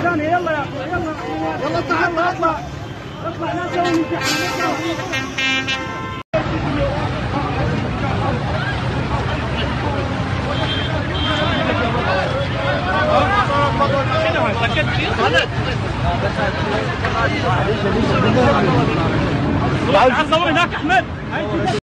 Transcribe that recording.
ثانية. يلا يا اخوي يلا يلا اطلع اطلع اطلع لا تسوي امتحان. تعال صور هناك احمد.